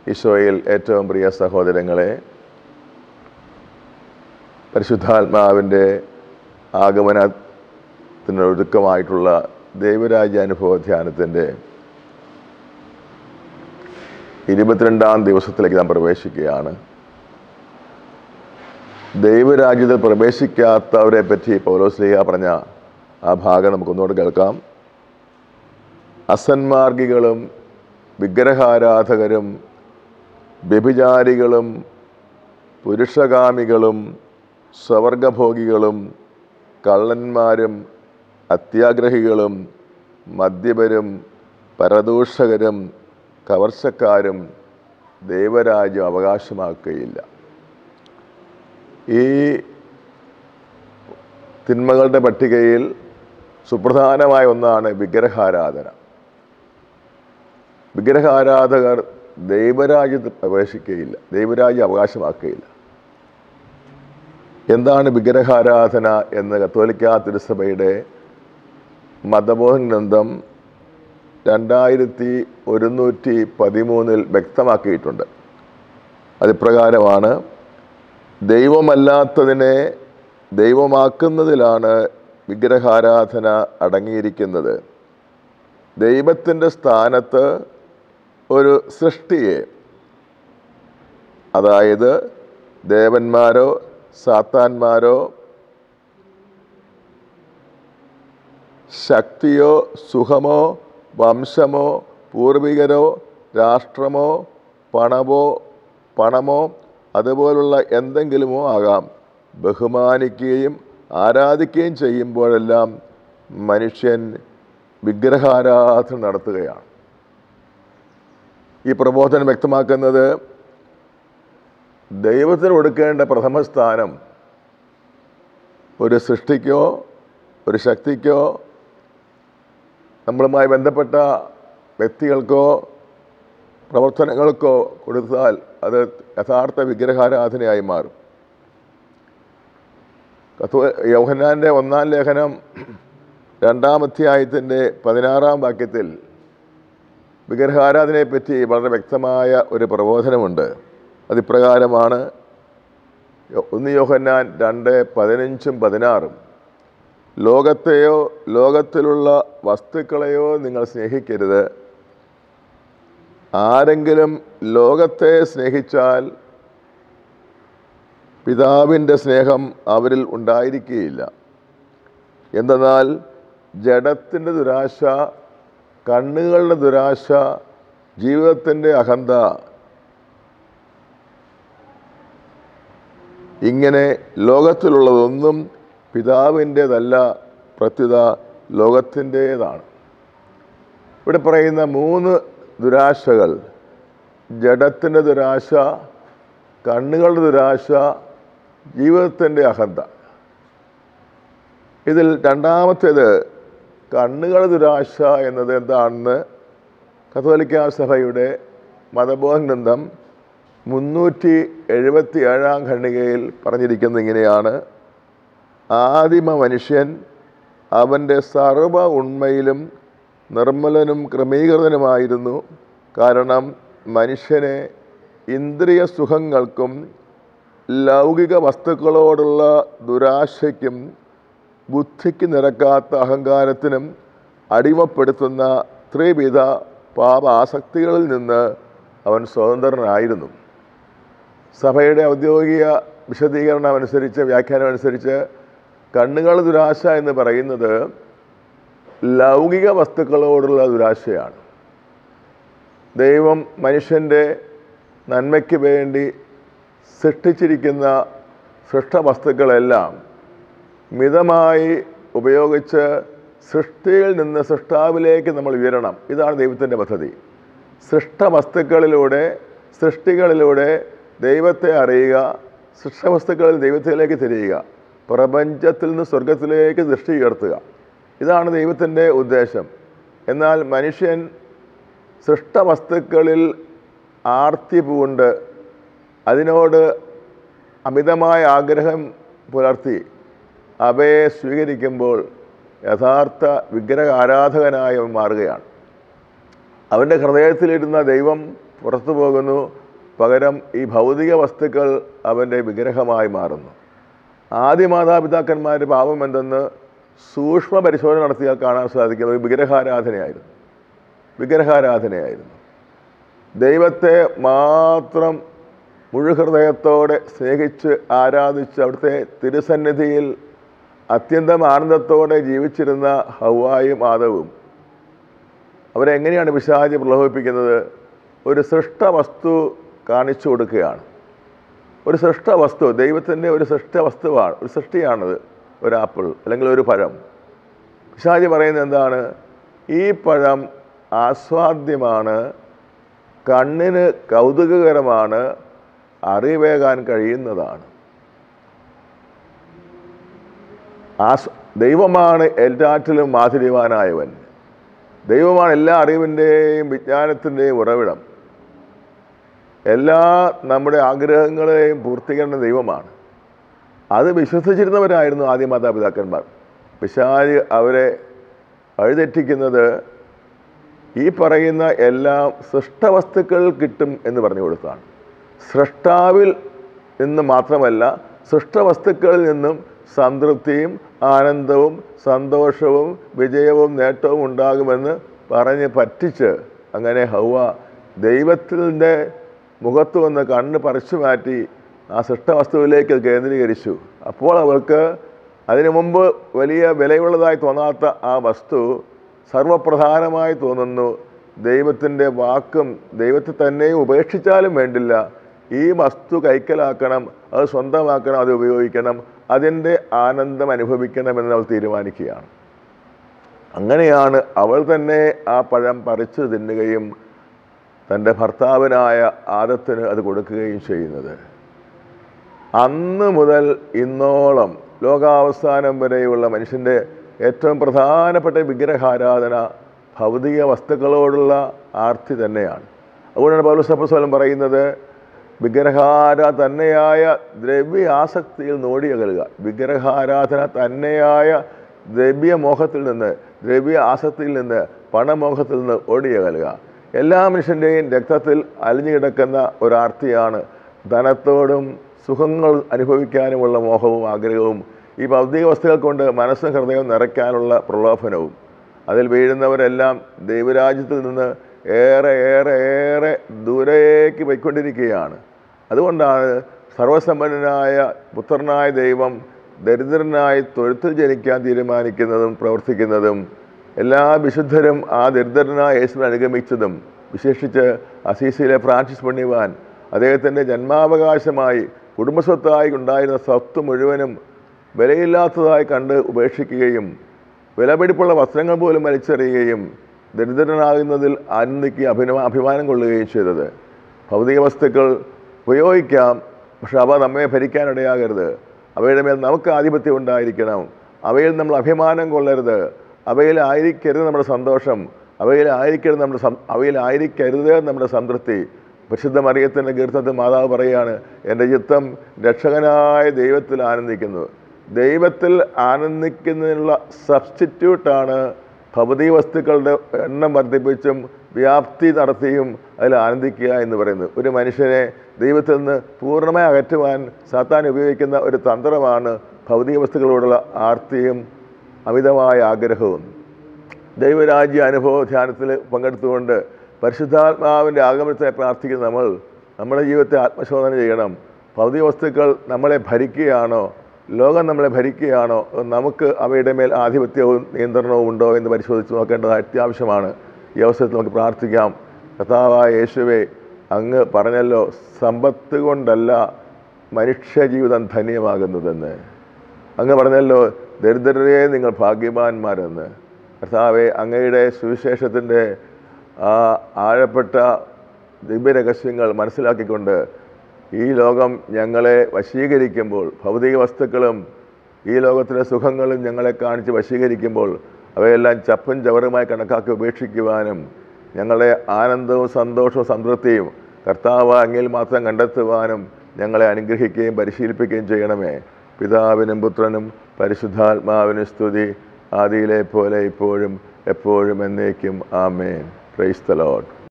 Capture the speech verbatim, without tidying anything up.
ഈശോയിൽ ഏറ്റവും പ്രിയ സഹോദരങ്ങളെ, പരിശുദ്ധാത്മാവിൻ്റെ ആഗമനത്തിനൊരുക്കമായിട്ടുള്ള ദൈവരാജ്യാനുഭവ ധ്യാനത്തിൻ്റെ ഇരുപത്തിരണ്ടാം ദിവസത്തിലേക്ക് നാം പ്രവേശിക്കുകയാണ്. ദൈവരാജ്യത്തിൽ പ്രവേശിക്കാത്തവരെ പറ്റി പൗലോസ്ലീഹ പറഞ്ഞ ആ ഭാഗം നമുക്കൊന്നുകൂടെ കേൾക്കാം. അസന്മാർഗികളും വിഗ്രഹാരാധകരും വ്യഭിചാരികളും പുരുഷകാമികളും സ്വവർഗഭോഗികളും കള്ളന്മാരും അത്യാഗ്രഹികളും മദ്യപരും പരദൂഷകരും കവർച്ചക്കാരും ദൈവരാജ്യം അവകാശമാക്കുകയില്ല. ഈ തിന്മകളുടെ പട്ടികയിൽ സുപ്രധാനമായ ഒന്നാണ് വിഗ്രഹാരാധന. വിഗ്രഹാരാധകർ ദൈവരാജ്യത്തിൽ പ്രവേശിക്കുകയില്ല, ദൈവരാജ്യം അവകാശമാക്കുകയില്ല. എന്താണ് വിഗ്രഹാരാധന എന്ന് കത്തോലിക്കാ തിരുസഭയുടെ മതബോധന ഗ്രന്ഥം രണ്ടായിരത്തി ഒരുന്നൂറ്റി പതിമൂന്നിൽ വ്യക്തമാക്കിയിട്ടുണ്ട്. അതിപ്രകാരമാണ്: ദൈവമല്ലാത്തതിനെ ദൈവമാക്കുന്നതിലാണ് വിഗ്രഹാരാധന അടങ്ങിയിരിക്കുന്നത്. ദൈവത്തിൻ്റെ സ്ഥാനത്ത് ഒരു സൃഷ്ടിയെ, അതായത് ദേവന്മാരോ സാത്താന്മാരോ ശക്തിയോ സുഖമോ വംശമോ പൂർവികരോ രാഷ്ട്രമോ പണമോ പണമോ അതുപോലുള്ള എന്തെങ്കിലുമോ ആകാം, ബഹുമാനിക്കുകയും ആരാധിക്കുകയും ചെയ്യുമ്പോഴെല്ലാം മനുഷ്യൻ വിഗ്രഹാരാധന നടത്തുകയാണ്. ഈ പ്രബോധനം വ്യക്തമാക്കുന്നത് ദൈവത്തിന് കൊടുക്കേണ്ട പ്രഥമ സ്ഥാനം ഒരു സൃഷ്ടിക്കോ ഒരു ശക്തിക്കോ നമ്മളുമായി ബന്ധപ്പെട്ട വ്യക്തികൾക്കോ പ്രവർത്തനങ്ങൾക്കോ കൊടുത്താൽ അത് യഥാർത്ഥ വിഗ്രഹാരാധനയായി മാറും. കത്തോ യോഹന്നാൻ്റെ ഒന്നാം ലേഖനം രണ്ടാം അധ്യായത്തിൻ്റെ പതിനാറാം വാക്യത്തിൽ വിഗ്രഹാരാധനയെപ്പറ്റി വളരെ വ്യക്തമായ ഒരു പ്രബോധനമുണ്ട്. അതിപ്രകാരമാണ്: ഒന്ന് യോഹന്നാൻ രണ്ട് പതിനഞ്ചും പതിനാറും ലോകത്തെയോ ലോകത്തിലുള്ള വസ്തുക്കളെയോ നിങ്ങൾ സ്നേഹിക്കരുത്. ആരെങ്കിലും ലോകത്തെ സ്നേഹിച്ചാൽ പിതാവിൻ്റെ സ്നേഹം അവരിൽ ഉണ്ടായിരിക്കുകയില്ല. എന്തെന്നാൽ ജഡത്തിൻ്റെ ദുരാശ, കണ്ണുകളുടെ ദുരാശ, ജീവിതത്തിൻ്റെ അഹന്ത, ഇങ്ങനെ ലോകത്തിലുള്ളതൊന്നും പിതാവിൻ്റേതല്ല, പ്രത്യുത ലോകത്തിൻ്റേതാണ്. ഇവിടെ പറയുന്ന മൂന്ന് ദുരാശകൾ, ജഡത്തിൻ്റെ ദുരാശ, കണ്ണുകളുടെ ദുരാശ, ജീവിതത്തിൻ്റെ അഹന്ത. ഇതിൽ രണ്ടാമത്തേത് കണ്ണുകളുടെ ദുരാശ എന്നത് എന്താണെന്ന് കത്തോലിക്കാ സഭയുടെ മതബോധന ഗ്രന്ഥം മുന്നൂറ്റി എഴുപത്തി ഏഴാം ഖണ്ഡികയിൽ പറഞ്ഞിരിക്കുന്നത് ഇങ്ങനെയാണ്: ആദിമ മനുഷ്യൻ അവൻ്റെ സർവ്വ ഉണ്മയിലും നിർമ്മലനും ക്രമീകൃതനുമായിരുന്നു. കാരണം മനുഷ്യനെ ഇന്ദ്രിയ സുഖങ്ങൾക്കും ലൗകിക വസ്തുക്കളോടുള്ള ദുരാശയ്ക്കും ബുദ്ധിക്ക് നിരക്കാത്ത അഹങ്കാരത്തിനും അടിമപ്പെടുത്തുന്ന ത്രിവിധ പാപാസക്തികളിൽ നിന്ന് അവൻ സ്വതന്ത്രനായിരുന്നു. സഭയുടെ ഔദ്യോഗിക വിശദീകരണം അനുസരിച്ച്, വ്യാഖ്യാനം അനുസരിച്ച്, കണ്ണുകൾ ദുരാശ എന്ന് പറയുന്നത് ലൗകിക വസ്തുക്കളോടുള്ള ദുരാശയാണ്. ദൈവം മനുഷ്യൻ്റെ നന്മയ്ക്ക് വേണ്ടി സൃഷ്ടിച്ചിരിക്കുന്ന സൃഷ്ടവസ്തുക്കളെല്ലാം മിതമായി ഉപയോഗിച്ച് സൃഷ്ടിയിൽ നിന്ന് സൃഷ്ടാവിലേക്ക് നമ്മൾ ഉയരണം. ഇതാണ് ദൈവത്തിൻ്റെ പദ്ധതി. സൃഷ്ടവസ്തുക്കളിലൂടെ സൃഷ്ടികളിലൂടെ ദൈവത്തെ അറിയുക, സൃഷ്ടവസ്തുക്കളിൽ ദൈവത്തിലേക്ക് തിരിയുക, പ്രപഞ്ചത്തിൽ നിന്ന് സ്വർഗത്തിലേക്ക് ദൃഷ്ടി ഉയർത്തുക. ഇതാണ് ദൈവത്തിൻ്റെ ഉദ്ദേശം. എന്നാൽ മനുഷ്യൻ സൃഷ്ടവസ്തുക്കളിൽ ആർത്തി പൂണ്ട് അതിനോട് അമിതമായ ആഗ്രഹം പുലർത്തി അവയെ സ്വീകരിക്കുമ്പോൾ യഥാർത്ഥ വിഗ്രഹ ആരാധകനായി അവൻ മാറുകയാണ്. അവൻ്റെ ഹൃദയത്തിലിരുന്ന ദൈവം പുറത്തു പോകുന്നു. പകരം ഈ ഭൗതിക വസ്തുക്കൾ അവൻ്റെ വിഗ്രഹമായി മാറുന്നു. ആദ്യ മാതാപിതാക്കന്മാരുടെ പാപം എന്തെന്ന് സൂക്ഷ്മ പരിശോധന നടത്തിയാൽ കാണാൻ സാധിക്കുന്നത് വിഗ്രഹാരാധനയായിരുന്നു. വിഗ്രഹാരാധനയായിരുന്നു. ദൈവത്തെ മാത്രം മുഴുഹൃദയത്തോടെ സ്നേഹിച്ച് ആരാധിച്ച് അവിടുത്തെ തിരുസന്നിധിയിൽ അത്യന്തം ആനന്ദത്തോടെ ജീവിച്ചിരുന്ന ഹവ്വായും ആദവും അവരെങ്ങനെയാണ് പിശാച് പ്രലോഭിപ്പിക്കുന്നത്? ഒരു സൃഷ്ട വസ്തു കാണിച്ചു കൊടുക്കുകയാണ്. ഒരു സൃഷ്ട വസ്തു, ദൈവത്തിൻ്റെ ഒരു സൃഷ്ട വസ്തുവാണ്, ഒരു സൃഷ്ടിയാണത്, ഒരു ആപ്പിൾ അല്ലെങ്കിൽ ഒരു പഴം. പിശാച് പറയുന്നത് എന്താണ്? ഈ പഴം ആസ്വാദ്യമാണ്, കണ്ണിന് കൗതുകകരമാണ്, അറിവേകാൻ കഴിയുന്നതാണ്. ആസ് ദൈവമാണ് എല്ലാറ്റിലും മാധുര്യവാനായവൻ. ദൈവമാണ് എല്ലാ അറിവിൻ്റെയും വിജ്ഞാനത്തിൻ്റെയും ഉറവിടം. എല്ലാ നമ്മുടെ ആഗ്രഹങ്ങളെയും പൂർത്തീകരിക്കുന്ന ദൈവമാണ്. അത് വിശ്വസിച്ചിരുന്നവരായിരുന്നു ആദ്യ മാതാപിതാക്കന്മാർ. പിശാച് അവരെ വഴിതെറ്റിക്കുന്നത് ഈ പറയുന്ന എല്ലാം സൃഷ്ടവസ്തുക്കൾ കിട്ടും എന്ന് പറഞ്ഞു കൊടുത്താണ്. സൃഷ്ടാവിൽ നിന്ന് മാത്രമല്ല, സൃഷ്ടവസ്തുക്കളിൽ നിന്നും സംതൃപ്തിയും ആനന്ദവും സന്തോഷവും വിജയവും നേട്ടവും ഉണ്ടാകുമെന്ന് പറഞ്ഞ് പറ്റിച്ച് അങ്ങനെ ഹവ്വ ദൈവത്തിൻ്റെ മുഖത്ത് വന്ന് കണ്ണ് പറിച്ചു മാറ്റി ആ സൃഷ്ടവസ്തുവിലേക്ക് കേന്ദ്രീകരിച്ചു. അപ്പോൾ അവൾക്ക് അതിനു മുമ്പ് വലിയ വിലയുള്ളതായി തോന്നാത്ത ആ വസ്തു സർവപ്രധാനമായി തോന്നുന്നു. ദൈവത്തിൻ്റെ വാക്കും ദൈവത്തെ തന്നെയും ഉപേക്ഷിച്ചാലും വേണ്ടില്ല, ഈ വസ്തു കൈക്കലാക്കണം, അത് സ്വന്തമാക്കണം, അത് ഉപയോഗിക്കണം, അതിൻ്റെ ആനന്ദം അനുഭവിക്കണമെന്ന് അവൾ തീരുമാനിക്കുകയാണ്. അങ്ങനെയാണ് അവൾ തന്നെ ആ പഴം പറിച്ചു തിന്നുകയും തൻ്റെ ഭർത്താവിനായ ആദത്തിന് അത് കൊടുക്കുകയും ചെയ്യുന്നത്. അന്ന് മുതൽ ഇന്നോളം ലോകാവസാനം വരെയുള്ള മനുഷ്യൻ്റെ ഏറ്റവും പ്രധാനപ്പെട്ട വിഗ്രഹാരാധന ഭൗതിക വസ്തുക്കളോടുള്ള ആർത്തി തന്നെയാണ്. അതുകൊണ്ടാണ് പൗലോസ് അപ്പോസ്തലൻ പറയുന്നത്, വിഗ്രഹാര തന്നെയായ ദ്രവ്യ ആസക്തിയിൽ നോടിയകലുക. വിഗ്രഹാരാധന തന്നെയായ ദ്രവ്യമോഹത്തിൽ നിന്ന്, ദ്രവ്യ ആസക്തിയിൽ നിന്ന്, പണമോഹത്തിൽ നിന്ന് ഓടിയകലുക. എല്ലാ മനുഷ്യൻ്റെയും രക്തത്തിൽ അലിഞ്ഞു കിടക്കുന്ന ഒരാർത്തിയാണ് ധനത്തോടും സുഖങ്ങൾ അനുഭവിക്കാനുമുള്ള മോഹവും ആഗ്രഹവും, ഈ ഭൗതിക വസ്തുക്കൾ കൊണ്ട് മനസ്സും ഹൃദയവും നിറയ്ക്കാനുള്ള പ്രലോഭനവും. അതിൽ വീഴുന്നവരെല്ലാം ദൈവരാജ്യത്തിൽ നിന്ന് ഏറെ ഏറെ ഏറെ ദൂരേക്ക് പോയിക്കൊണ്ടിരിക്കുകയാണ്. അതുകൊണ്ടാണ് സർവസമ്പന്നനായ പുത്രനായ ദൈവം ദരിദ്രനായി തൊഴുത്തിൽ ജനിക്കാൻ തീരുമാനിക്കുന്നതും പ്രവർത്തിക്കുന്നതും എല്ലാ വിശുദ്ധരും ആ ദരിദ്രനായ യേശുവിനെ അനുഗമിച്ചതും. വിശേഷിച്ച് അസീസിയിലെ ഫ്രാൻസിസ് പുണ്യവാൻ അദ്ദേഹത്തിൻ്റെ ജന്മാവകാശമായി കുടുംബസ്വത്തായി ഉണ്ടായിരുന്ന സ്വത്ത് മുഴുവനും വിലയില്ലാത്തതായി കണ്ട് ഉപേക്ഷിക്കുകയും വിലപിടിപ്പുള്ള വസ്ത്രങ്ങൾ പോലും വലിച്ചെറിയുകയും ദരിദ്രനാകുന്നതിൽ ആനന്ദിക്കുക അഭിന അഭിമാനം കൊള്ളുകയും ചെയ്തത്. ഭൗതിക വസ്തുക്കൾ ഉപയോഗിക്കാം, പക്ഷെ അവ നമ്മെ ഭരിക്കാനിടയാകരുത്. അവയുടെ മേൽ നമുക്ക് ആധിപത്യം ഉണ്ടായിരിക്കണം. അവയിൽ നമ്മൾ അഭിമാനം കൊള്ളരുത്. അവയിലായിരിക്കരുത് നമ്മുടെ സന്തോഷം, അവയിലായിരിക്കരുത് നമ്മുടെ സം അവയിലായിരിക്കരുത് നമ്മുടെ സംതൃപ്തി. പരിശുദ്ധ മറിയത്തിൻ്റെ കീർത്തനത്തിൽ മാതാവ് പറയുകയാണ്, എൻ്റെ ചിത്തം രക്ഷകനായ ദൈവത്തിൽ ആനന്ദിക്കുന്നു. ദൈവത്തിൽ ആനന്ദിക്കുന്നതിനുള്ള സബ്സ്റ്റിറ്റ്യൂട്ടാണ് ഭൗതിക വസ്തുക്കളുടെ എണ്ണം വർദ്ധിപ്പിച്ചും വ്യാപ്തി നടത്തിയും അതിൽ ആനന്ദിക്കുക എന്ന് പറയുന്നത്. ഒരു മനുഷ്യനെ ദൈവത്തിൽ നിന്ന് പൂർണ്ണമായി അകറ്റുവാൻ സാത്താൻ ഉപയോഗിക്കുന്ന ഒരു തന്ത്രമാണ് ഭൗതിക വസ്തുക്കളോടുള്ള ആർത്തിയും അമിതമായ ആഗ്രഹവും. ദൈവരാജ്യ അനുഭവ ധ്യാനത്തിൽ പങ്കെടുത്തുകൊണ്ട് പരിശുദ്ധാത്മാവിൻ്റെ ആഗമനത്തെ പ്രാർത്ഥിക്കുന്ന നമ്മൾ നമ്മുടെ ജീവിതത്തെ ആത്മശോധന ചെയ്യണം. ഭൗതിക വസ്തുക്കൾ നമ്മളെ ഭരിക്കുകയാണോ, ലോകം നമ്മളെ ഭരിക്കുകയാണോ, നമുക്ക് അവയുടെ മേൽ ആധിപത്യവും നിയന്ത്രണവും ഉണ്ടോ എന്ന് പരിശോധിച്ച് നോക്കേണ്ടത് അത്യാവശ്യമാണ്. ഈ അവസരത്തിൽ നമുക്ക് പ്രാർത്ഥിക്കാം. കർത്താവായ യേശുവേ, അങ്ങ് പറഞ്ഞല്ലോ സമ്പത്ത് കൊണ്ടല്ല മനുഷ്യജീവിതം ധന്യമാകുന്നതെന്ന്. അങ്ങ് പറഞ്ഞല്ലോ ദരിദ്രരെ നിങ്ങൾ ഭാഗ്യവാന്മാരെന്ന്. കർത്താവെ, അങ്ങയുടെ സുവിശേഷത്തിൻ്റെ ആ ആഴപ്പെട്ട ദിവ്യരഹസ്യങ്ങൾ മനസ്സിലാക്കിക്കൊണ്ട് ഈ ലോകം ഞങ്ങളെ വശീകരിക്കുമ്പോൾ, ഭൗതിക വസ്തുക്കളും ഈ ലോകത്തിലെ സുഖങ്ങളും ഞങ്ങളെ കാണിച്ച് വശീകരിക്കുമ്പോൾ അവയെല്ലാം ചപ്പും ചവറുമായി കണക്കാക്കി ഉപേക്ഷിക്കുവാനും ഞങ്ങളുടെ ആനന്ദവും സന്തോഷവും സംതൃപ്തിയും കർത്താവ് അങ്ങിൽ മാത്രം കണ്ടെത്തുവാനും ഞങ്ങളെ അനുഗ്രഹിക്കുകയും പരിശീലിപ്പിക്കുകയും ചെയ്യണമേ. പിതാവിനും പുത്രനും പരിശുദ്ധാത്മാവിനും സ്തുതി, ആദിയിലെ പോലെ ഇപ്പോഴും എപ്പോഴും എന്നേക്കും. ആമേൻ. Praise the Lord.